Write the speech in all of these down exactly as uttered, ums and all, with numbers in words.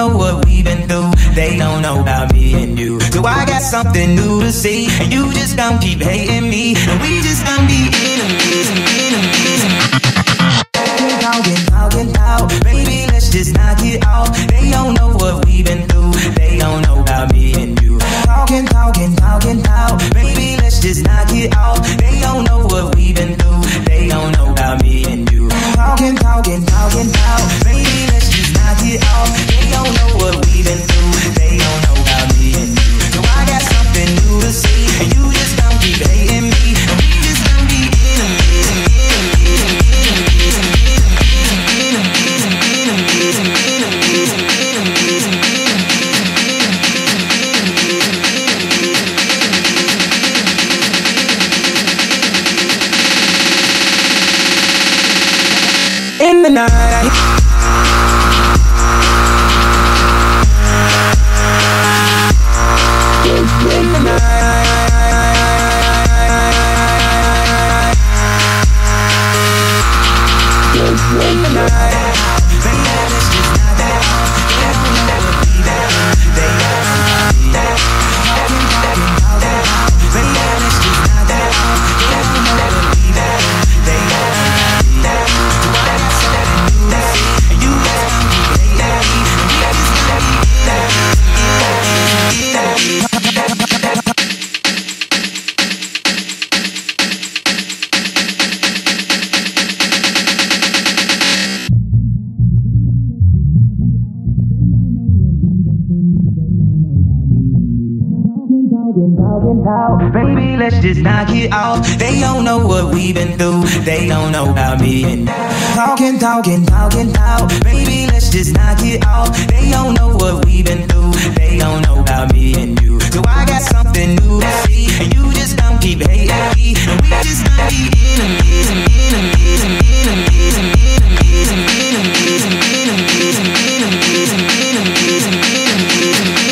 know what we've been through. They don't know about me and you. So I got something new to see, and you just gon' keep hating me, and we just gon' be enemies, enemies. Talking, talking, talk, baby, let's just knock it off. They don't know what we've been through. They don't know about me and you. Talking, talking, talking, talk, baby, let's just knock it off. They don't know what we've been through. They don't know about me and you. Talking, talking, talking, talk, baby, let's just knock it off. They don't know what we've been through. They don't know about me and you. So I got something new to see, and you just gon' keep hating me, and we just gon' be enemies, enemies, enemies, enemies, enemies, enemies, enemies, enemies, in the night. In the night. In the night. Baby, let's just knock that off. They don't know what we got. They don't know we got. Talking, talking, talking, talk. Baby, let's just knock that off. They don't know what we got. They don't know we got. So I got something new to see, and you just gon' keep hating me, and we just gon' be enemies, enemies, enemies. Baby, let's just knock it off. They don't know what we've been through. They don't know about me and talking, talking, talking, talk. Baby, let's just knock it off. They don't know what we've been through. They don't know about me and you. So I got something new to see, and you just gon' keep hating me, and we just gon' be enemies, enemies, enemies, enemies, enemies, enemies, enemies, enemies, enemies, enemies.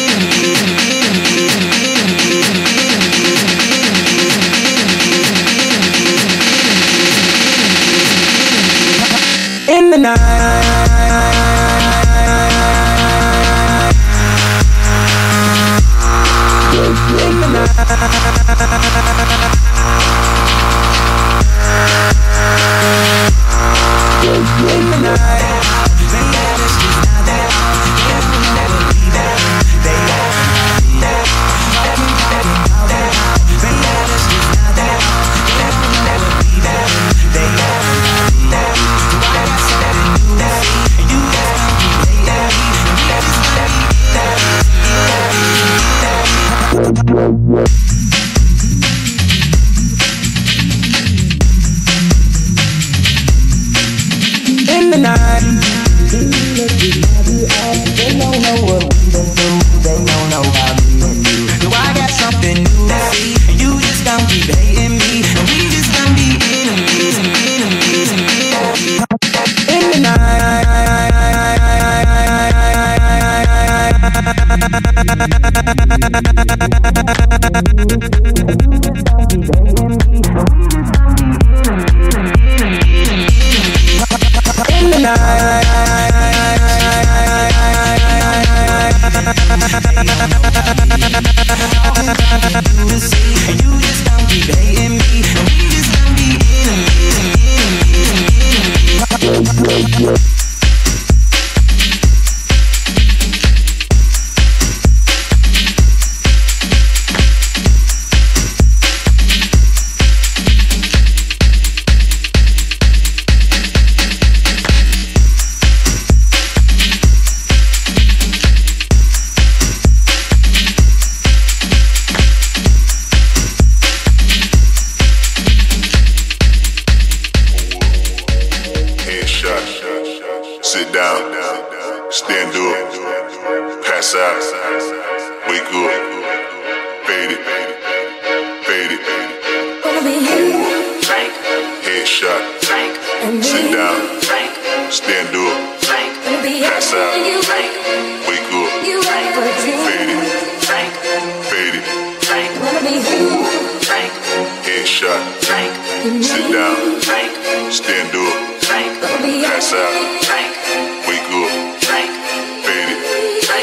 In the night. In the night. In the night. Baby, let's just knock that off. They don't know what we got. They don't know we got. Talking, talking, talking, talk. Baby, let's just knock that off. They don't know what we got. They don't know we got. So I got something new to see, and you just gon' keep hating me, and we just gon' be enemies. In the night. They don't know what we've been through. They don't know about me and you. So I got something new to see, and you just gon' keep hating me, and we just gon' be enemies, enemies, enemies. In the night. In the night. To see, and you just gon' keep hating me, and we just gon' be enemies, enemies, enemies. Sit down, stand up, pass out, wake up, fade it, fade it, forward, headshot, sit down, stand up, pass out, wake up, fade it, fade it, forward, headshot, sit down, stand up, pass out, wake up, fade it,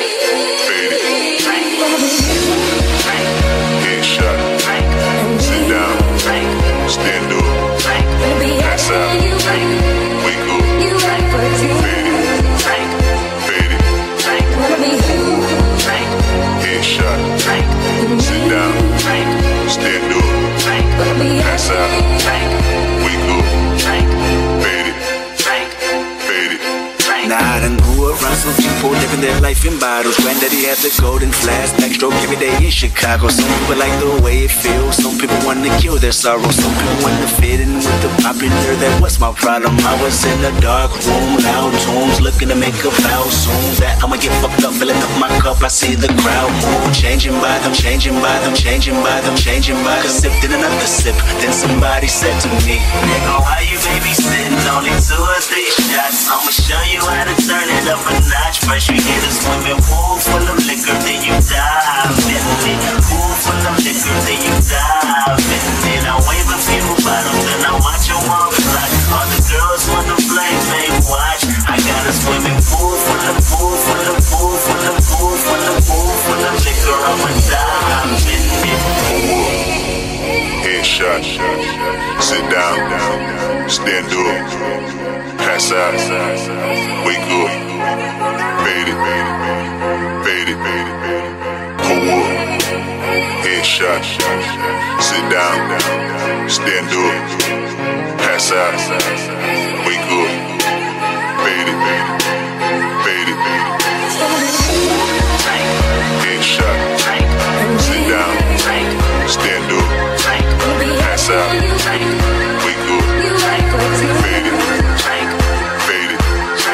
life in bottles. Granddaddy had the golden flask, backstroke every day in Chicago. Some people like the way it feels, some people want to kill their sorrow. Some people want to fit in with the popular, that was my problem. I was in a dark room, loud tunes, looking to make a vow soon that I'ma get fucked up, filling up my cup. I see the crowd move, changing by them, changing by them, changing by them, changing by them. Sipped in another sip, then somebody said to me, nigga, why you babysitting? Only two or three shots, I'ma show you how to turn it up a notch. First you hit a swimming pool full of liquor, then you dive in it. Pool full of liquor, then you dive in it. I wave a few bottles, then I watch them all fly. All the girls wanna play, they watch. I got a swimming pool full of pool, full of pool, full of pool, full of pool, full of liquor. I'ma dive in it. Headshot. Sit down. Stand up. Pass out. Wake up. Fade it. Fade it. Pull up. Headshot. Sit down. Stand up. Pass out. Wake up. Fade it. Fade it. Headshot. Sit down. Stand up. Pass out. Wake up. Fade it. Fade it.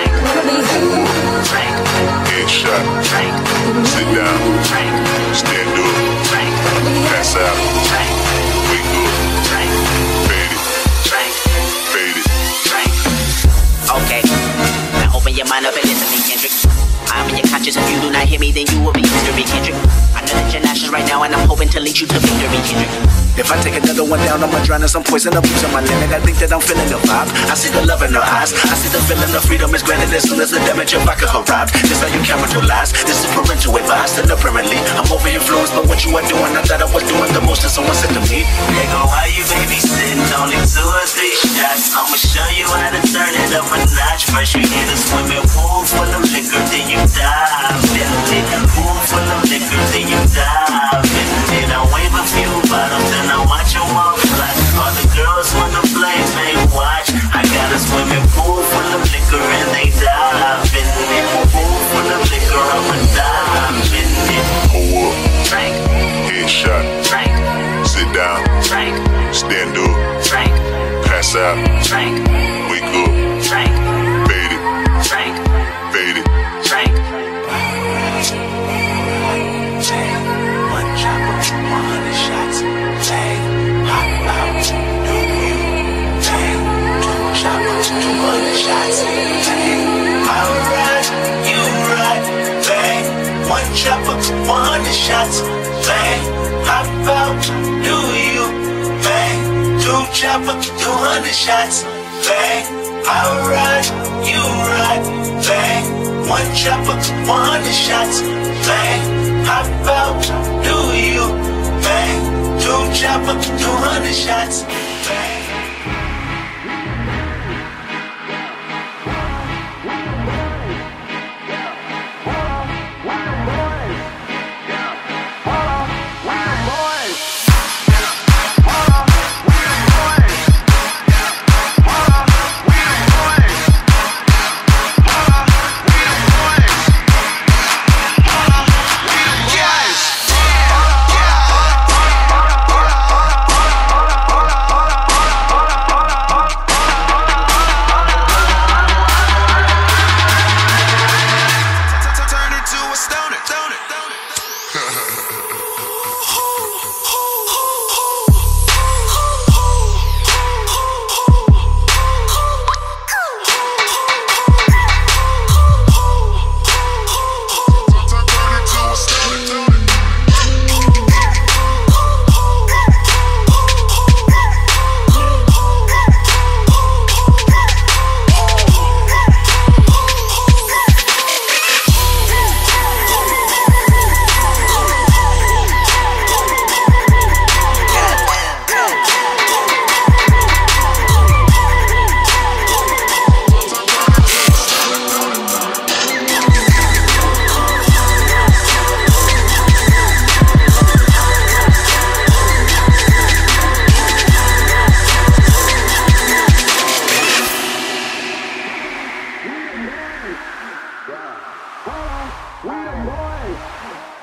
Headshot. Sit down. Stand up. Pass out. Wake up. Fade it. Fade it. Okay, now open your mind up and listen to me, Kendrick. I'm in your conscience. If you do not hear me, then you will be history, Kendrick. I know that you're nauseous right now, and I'm hoping to lead you to victory, Kendrick. If I take another one down, I'ma drown in some poison, abusing my limit. I think that I'm feeling the vibe. I see the love in her eyes. I see the feeling of freedom is granted as soon as the damage of vodka arrives. This how you capitalize. This is parental advice, and apparently I'm over influenced by what you are doing. I thought I was doing the most, and someone said to me, nigga, why you babysitting? Only two or three shots. I'ma show you how to turn it up a notch. First you hit a swimming pool full of liquor, then you dive in it. Pool full of liquor, then you dive in it. I wave a few bottles, then I watch them all fly. All the girls wanna play, they watch. I got a swimming pool full of liquor and they dive in it. Pool full of liquor, I'ma dive in it. Pull up. Drink. Headshot. Drink. Sit down. Drink. Stand up. Drink. Pass out. Drink. Wake up. Drink. Fade it. Drink. Fade it. Drink. One chopper, one hundred shots. Bang, hop out, do you? Bang, two choppers, two hundred shots. Bang, alright, you right. Bang, one chopper, one hundred shots. Bang, hop out, do you? Bang, two choppers, two hundred shots. Bang, alright, you right. Bang, one chopper, one hundred shots. Bang, hop out, do you? Bang, two chopper, two hundred shots. Bang.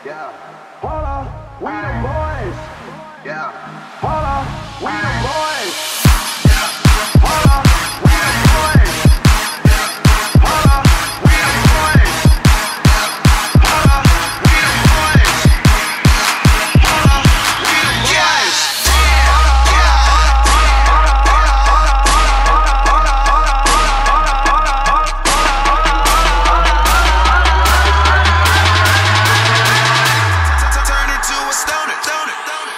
Yeah. Hold on, we the boys. Yeah. Hold on, we the boys. Yeah. Hold on, we the boys. Yeah. Hold on, we the boys. Yeah. Hold on, we the boys. Hold on, we the boys. Turn into a stoner, stoner, stoner.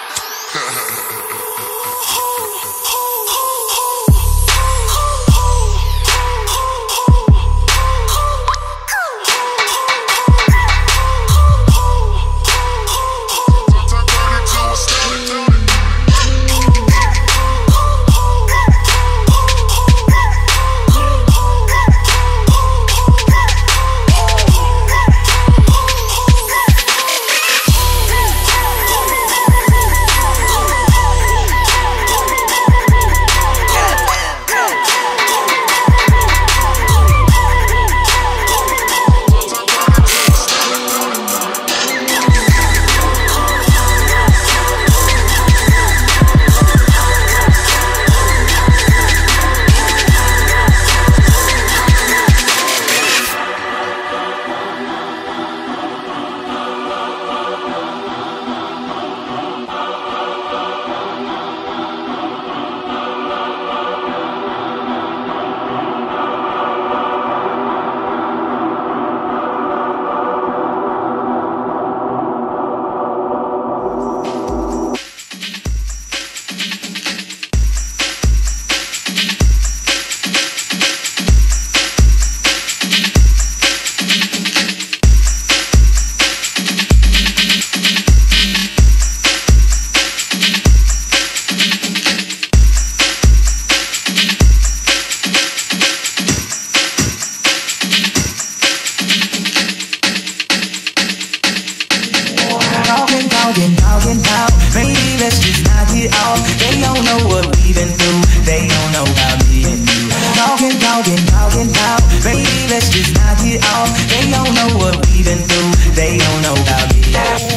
Talking, talking, talking, talk. Baby, let's just knock it off. They don't know what we've been through. They don't know about me and you. Talking, talking, talking, talk. Baby, let's just knock it off. They don't know what we've been through. They don't know about me.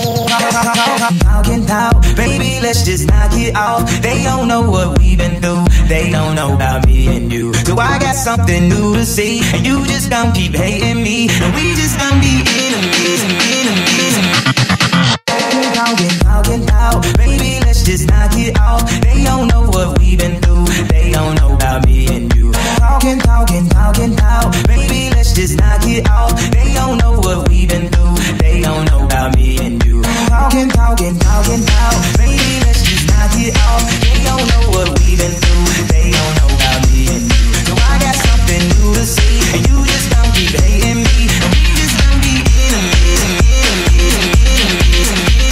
Talking, talk. Baby, let's just knock it off. They don't know what we've been through. They don't know about me and you. So I got something new to say, and you just gonna keep hating me, and we just gonna be enemies, enemies. Talking, talking, talk. Baby, let's just knock it off. They don't know what we've been through. They don't know about me and you. Talking, talking, talking, talk. Baby, let's just knock it off. They don't know what we've been through. They don't know about me and you. Talking, talking, talking, talk. Baby, let's just knock it off. They don't know what we've been through. They don't know about me and you. So I got something new to say, and you just gonna keep hating me, and we just gonna be enemies, enemies, enemies, enemies.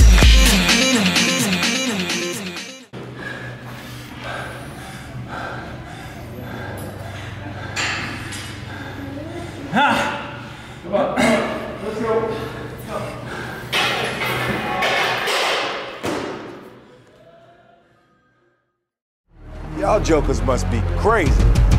Come on, come on, let's go. Let's go. Y'all jokers must be crazy.